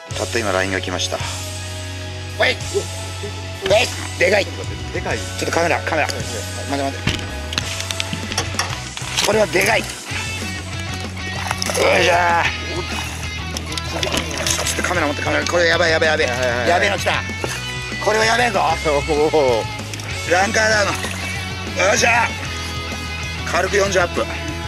たった今 LINE が来ました。おいでかい。 でかい。 ちょっとカメラ待て。これはでかい。よいしょー。ちょっとカメラ持って。これやばいやべえの来た。これはやべえぞ。ランカーダウン。よっしゃー。軽く40アップ。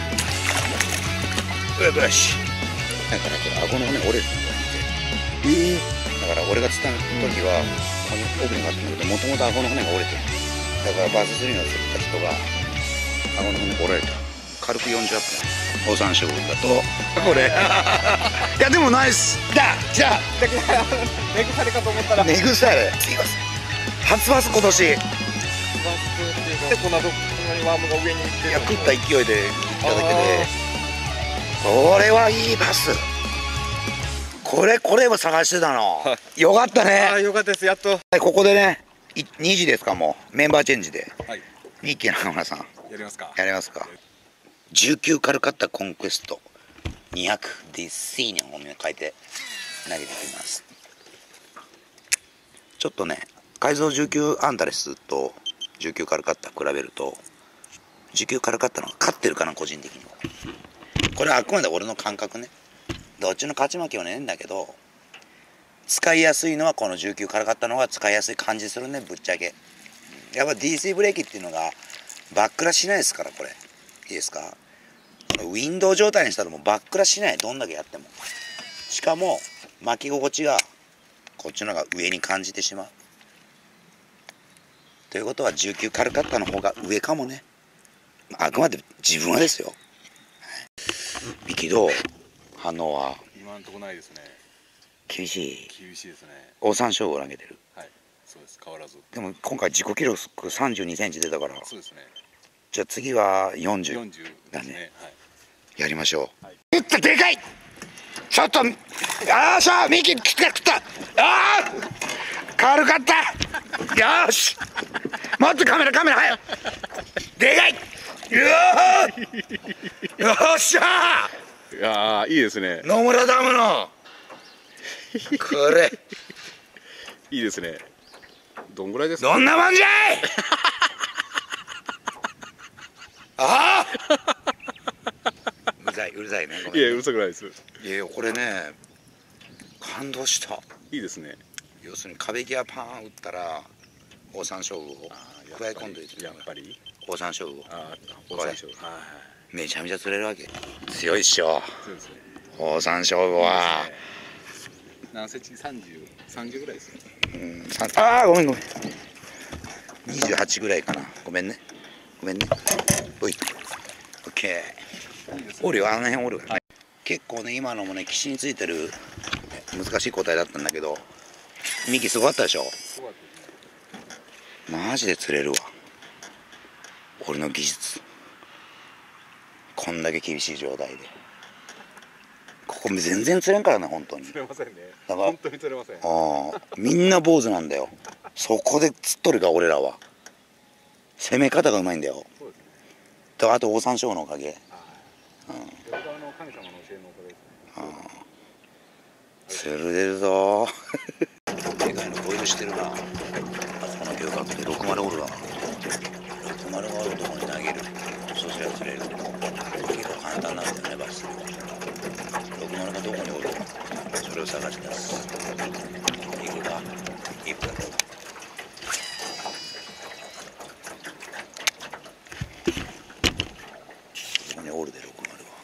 よし。だからこれ顎の骨折れる。だから俺が釣った時はこの奥にあったんだけど、もともと顎の骨が折れてる。だからバス3の釣った人が顎の骨折られた。軽く40アップ。オオサンショウウオだとこれいやでもナイスだ。じゃあ根腐れかと思ったら根腐れ。初バス今年。 でこんなにワームが上に行って、 いや食った勢いで行っただけで、これはいいバス。これも探してたの。よかったね。 ああよかったです。やっと。 ここでね、2時ですか。もうメンバーチェンジで。 はい。 ミッキー中村さんやりますか。 やりますか。19カルカッタコンクエスト200 DC に本名書いて投げていきます。ちょっとね、改造19アンタレスと19カルカッタ比べると19カルカッタの方が勝ってるかな、個人的には。これはあくまで俺の感覚ね。どっちの勝ち負けはねえんだけど、使いやすいのはこの19カルカッタの方が使いやすい感じするね、ぶっちゃけ。やっぱ DC ブレーキっていうのがバックラしないですから。これいいですか。ウィンドウ状態にしたらもうバックラしない。どんだけやっても。しかも巻き心地がこっちの方が上に感じてしまうということは19カルカッタの方が上かもね。あくまで自分はですよ。ミキどう？反応は今んとこないですね。 厳しいですね。 オオサンショウウオ投げてる。 はい、そうです。変わらず。 でも今回自己記録32センチ出たから。 そうですね。 じゃあ次は40だね。やりましょう。打った。でかい。ちょっとああしゃミキ食ったああ軽かった。よしもっとカメラ早く。でかい。よっしゃいやーいいですね。 野村ダムのこれいいですね。どんぐらいですか。 どんなもんじゃいああうるさいね。 いやうるさくないです。 いやこれね感動した。 いいですね。 要するに壁際パーン打ったらオオサンショウウオ加え込んでいる。 やっぱりオオサンショウウオ。 オオサンショウウオめちゃめちゃ釣れるわけ。強いっしょ。 そうですね。 オオサンショウウオは何センチ？30ぐらいですね。 ああごめん28ぐらいかな。ごめんねおいオッケー。おるよ、あの辺おる。結構ね今のもね岸についてる難しい答えだったんだけど、ミキすごかったでしょ。マジで釣れるわ俺の技術。こんだけ厳しい状態でここ全然釣れんからね。本当に釣れませんね。 だから本当に釣れません。 みんな坊主なんだよ。そこで釣っとるか俺らは。攻め方がうまいんだよ。 そうですね。 だからあとオオサンショウウオのおかげ。 神様の教えのおかげですね。 釣れるぞーでかいのボイルしてるな。あそこの漁獲で60おるわ。60がおるとこに投げる。そうすれば釣れる。結構簡単なんだよねバス。60がどこにおるかそれを探し出す。行くか1分。そこにおるで60は。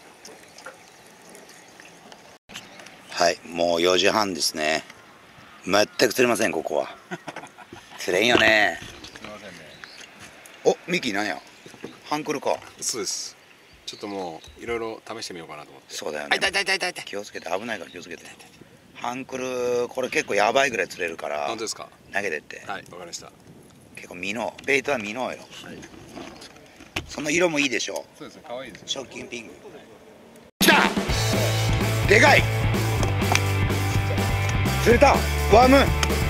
はい、もう4時半ですね。全く釣れませんここは。釣れんよね。 すみませんね。 お、ミキなんや。ハンクルか。 そうです。ちょっともういろいろ試してみようかなと思って。 そうだよね。気をつけて、危ないから気をつけて。ハンクルこれ結構やばいぐらい釣れるから。 本当ですか。 投げてって。 はい、わかりました。 結構ミノ、ベイトはミノよ。 はい。 その色もいいでしょ。 そうですね、可愛いです。 ショッキンピンク。来た。でかい。釣れた。ワーム。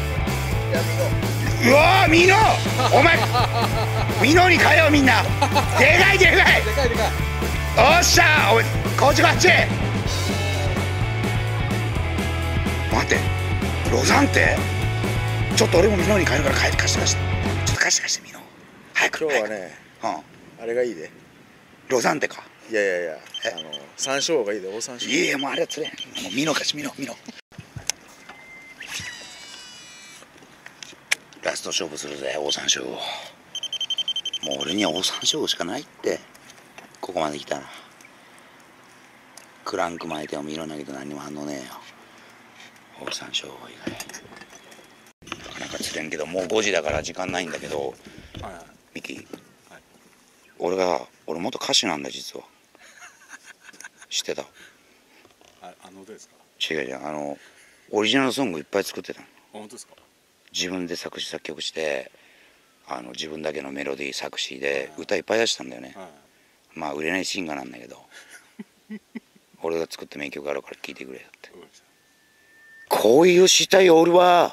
うわーミノ。お前ミノに変えようみんな。でかい。 でかい。 おっしゃー。おいこっち。待って。 ロザンテ、ちょっと俺もミノに帰るから貸してちょっと貸してミノ早く。 今日はね、あれがいいで。 ロザンテか。 いや山椒がいいで。大山椒。 いやもうあれは釣れん。もうミノ貸しミノ。ラスト勝負するぜ大山椒。もう俺には大山椒しかないって。ここまで来たらクランク巻いてもミノ投げて何にも反応ねえよ。大山椒以外なかなか釣れんけど、もう5時だから時間ないんだけど、ミキ、俺元歌手なんだ実は。知ってた？ どうですか？ 違うオリジナルソングいっぱい作ってたの。 本当ですか？ 自分で作詞作曲して自分だけのメロディー作詞で歌いっぱい出したんだよね。まあ売れないシンガーなんだけど俺が作った名曲あるから聴いてくれよって。恋をした夜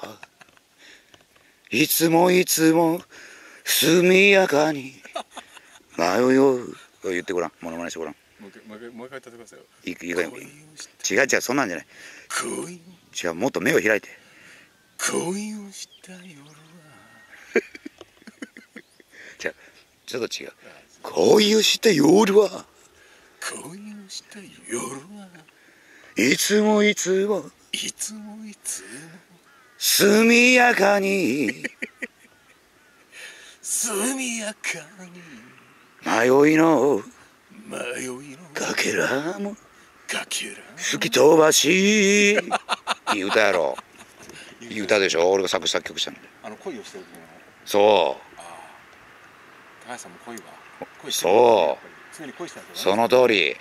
はいつも速やかに迷う。言ってごらん、モノマネしてごらん。 もう一回歌ってくださいよ。 いいかよ。違うそんなんじゃない。違う、もっと目を開いて。 恋をした夜はちょっと違う。恋をした夜はいつも速やかに迷いのかけらも吹き飛ばし。いい歌やろ。いい歌でしょ。俺が作詞作曲したの。 恋をしてる時の。 そう高橋さんも恋してる。 そう常に恋してる。 その通り。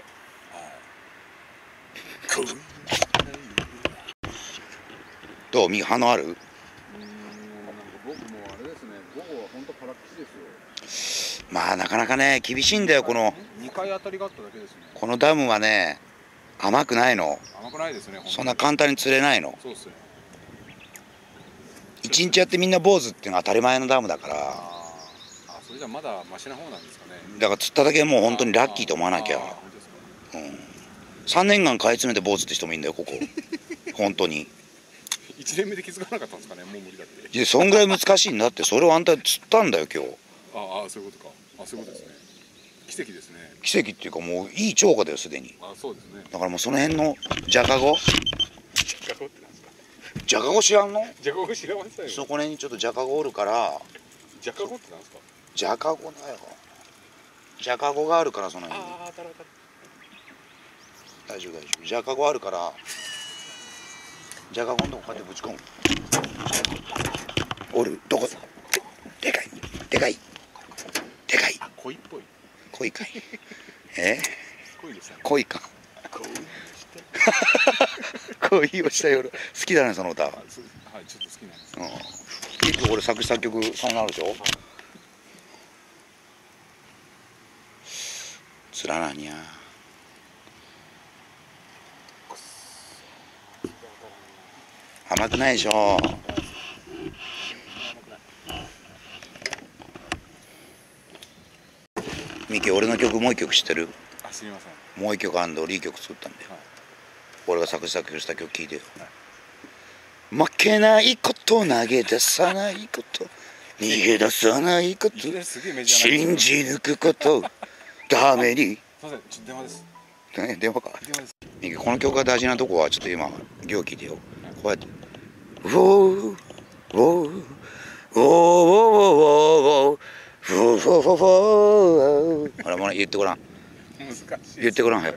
どう？反応ある？ 僕もあれですね、午後は本当辛口ですよ。 まあなかなかね厳しいんだよ。この 2回当たりがあっただけですね。 このダムはね甘くないの。 甘くないですね。 そんな簡単に釣れないの。 そうですね。 一日やってみんな坊主っていうのは当たり前のダムだから。 それじゃまだマシな方なんですかね。 だから釣っただけもう本当にラッキーと思わなきゃ。3年間買い詰めて坊主って人もいいんだよここ。本当に 1年目で気づかなかったんですかね。もう無理だって。 いやそんぐらい難しいんだって。それをあんた釣ったんだよ今日。 そういうことか。そういうことですね。奇跡ですね。 奇跡っていうかもういい釣果だよすでに。 そうですね。 だからもうその辺のジャカゴジャカゴ知らんの？ ジャカゴ知らませんよ。 そこにちょっとジャカゴおるから。 ジャカゴってなんですか？ ジャカゴだよ。ジャカゴがあるからその辺に。大丈夫ジャカゴあるからジャカゴのとここうやってぶち込む。おるどこ？でかい恋っぽい。 恋かい。 恋でしたね。 恋か。恋をした夜。好きだねその歌。 はい、ちょっと好きなんです。 結構俺作詞作曲そんなあるでしょ。つらなにゃ。甘くないでしょ。ミキ俺の曲もう一曲知ってる？ 知りません。 もう一曲いい曲作ったんだよ。俺が作詞作曲した曲聴いてよ。負けないこと投げ出さないこと逃げ出さないこと信じ抜くことダメに。 すいません、電話です。 電話か。ミキこの曲が大事なとこはちょっと今行聞いてよ。こうやってウォーウォーウォーウォーウォーウォーウォーウォーウォー。あれも言ってごらん。言ってごらん。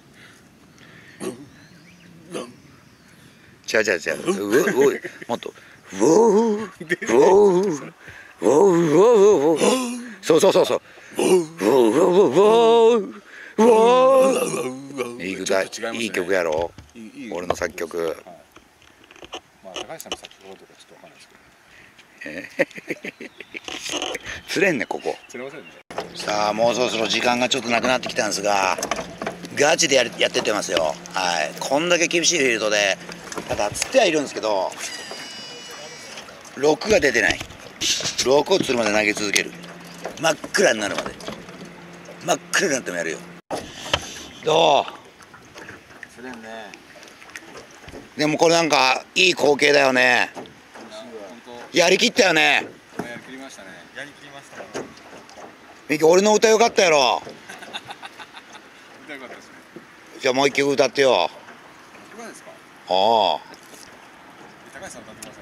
違うもっとウォーウォーウォーウォー。そうウォーウォーウォー。いい歌、いい曲やろ。俺の作曲。 高橋さんの作曲とかちょっとわかんないですけど。釣れんねここ。 釣れませんね。 さあもうそろそろ時間がちょっとなくなってきたんですが、ガチでやってってますよ。はい。こんだけ厳しいフィールドで、ただ釣ってはいるんですけど、6が出てない。6を釣るまで投げ続ける。真っ暗になるまで。真っ暗になってもやるよ。どう？ 釣れんね。 でもこれなんかいい光景だよね。やりきったよね。 やりきりましたね。やりきりました。 ミキ、俺の歌よかったやろ。 歌よかったですね。 じゃあもう一曲歌ってよ。 いかがですか。 ああ、 高橋さん歌ってください。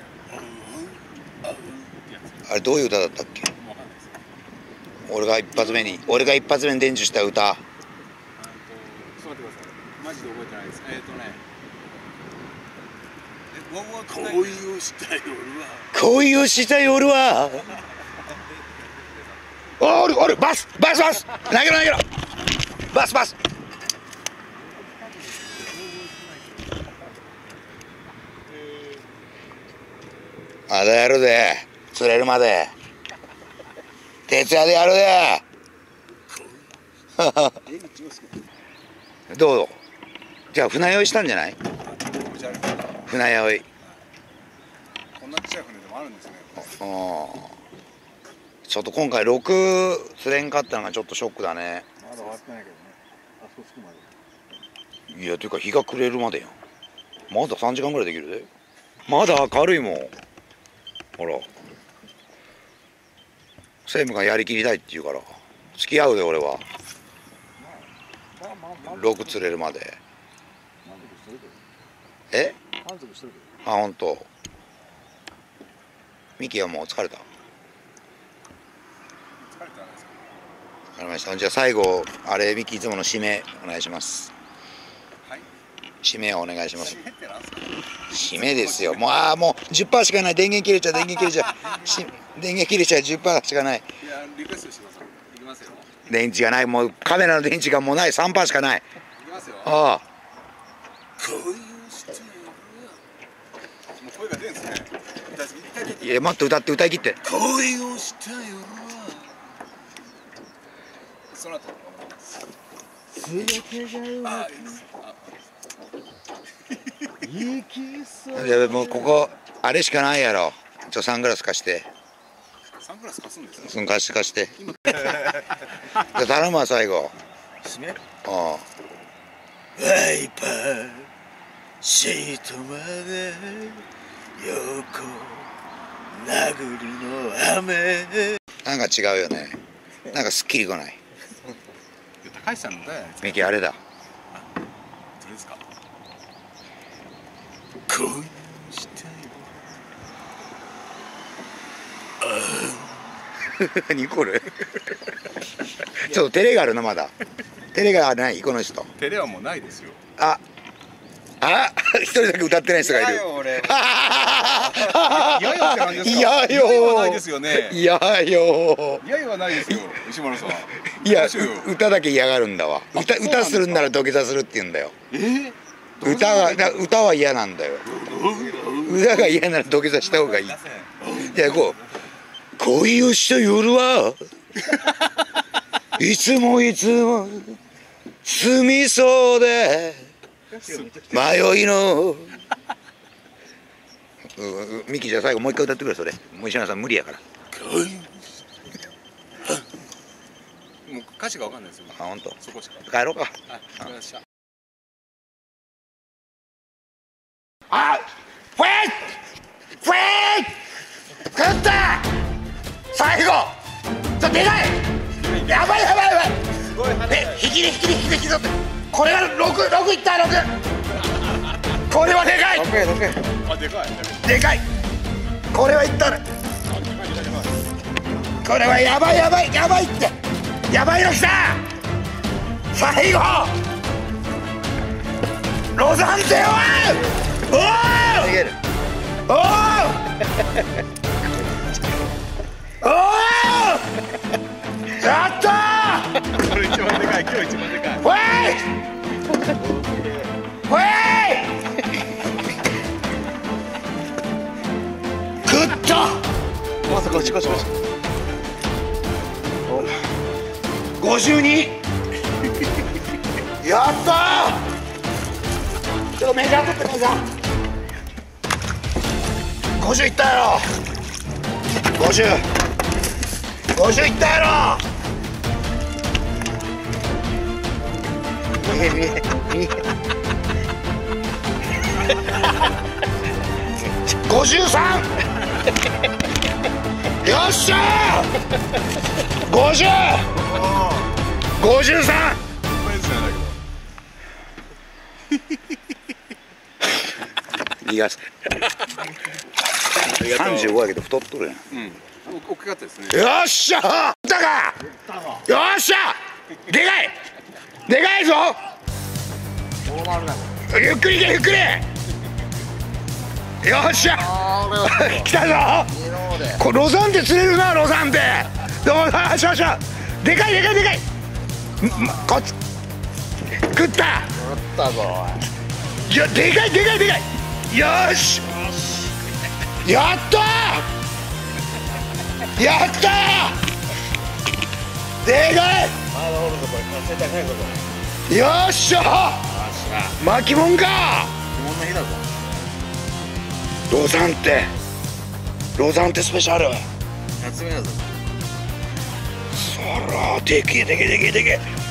あれどういう歌だったっけ。 もうわかんないです。 俺が一発目に伝授した歌。 ちょっと待ってください。マジで覚えてないです。恋をした夜は。 恋をした夜は。おるバス投げろバス。まだやるで、釣れるまで徹夜でやるで。どうじゃあ船酔いしたんじゃない。船酔い。 こんなちっちゃい船でもあるんですね。 ちょっと今回6釣れんかったのがちょっとショックだね。 まだ終わってないけどね。あそこ着くまで。 いや、というか日が暮れるまでやん。まだ3時間ぐらいできるで。まだ明るいもん。ほら、専務がやりきりたいって言うから付き合うで。俺は6釣れるまで。え、 満足してるけあ、ほんと。ミキはもう疲れた。 ど。疲れてないですか。 わかりました。じゃあ最後あれ、ミキいつもの締めお願いします。 はい。 締めをお願いします。 締めってなんですか。 締めですよ。もうもう 10% しかない。電源切れちゃう電源切れちゃう10% しかない。 いや、リクエストしてください。いきますよ。 電池がない。もうカメラの電池がもうない。3% しかない。 いきますよ。 ああ、 恋をした夜は。もう声が出るんですね。 いや、待って、歌い切って。 恋をした夜は。その後。全てがあ、いいです。 いや、もうここあれしかないやろ。サングラス貸して。 サングラス貸すんですか。 その貸して。じゃあ頼むわ最後。 締め。 ああ。 ワイパーシートまで横殴りの雨。 なんか違うよね。なんかすっきりこない。 高橋さんの歌やないですか。 ミキあれだ。 どれですか。恋をしたよ。 何これ。ちょっと照れがあるな、まだ。照れがないこの人。 照れはもうないですよ。 一人だけ歌ってない人がいる。 いやよ俺。いやよって感じですか。 いやよ。 いやよはないですよね。 いやよ。 いやよはないですよ。石丸さん。 いや、歌だけ嫌がるんだわ。歌するんなら土下座するって言うんだよ。歌は嫌なんだよ。歌が嫌なら土下座した方がいい。じゃあ恋をした夜はいつも住みそうで迷いの。ミキ、じゃあ最後もう一回歌ってくれ。それもう石原さん無理やから。 もう歌詞がわかんないですよ。 あ、本当。 そこしか。 帰ろうか。 はい、わかりました。 フェイ食った最後。でかい。やばい。 すごい跳ね引きで取って。これが6いった。6。これはでかい。 あ、でかい。 でかい。これはいったね。これはやばいって。やばいの来た。最後ロザンゼはおおやったー。 これ一番でかい。今日一番でかい。 ほい食った。 まさか近し 52。やったー。ちょっとメジャー取ってメジャー。50いったやろ。50いったやろ。見え 53。よっしゃー。50。53。いや35やけど太っとるやん。 大きかったですね。 よっしゃー。だか。よっしゃ。でかい。でかいぞ。ゆっくり行けゆっくり。よっしゃ。来たぞ。これロザンテ釣れるなロザンテ。よっしゃよっしゃ。でかいでかいでかい。こっち。食った。いやでかいでかいでかい。よし。やったー。やったー。でかい。よっしゃ。巻きもんか。ロザンテスペシャル。そらでけえでけえでけえでけえ。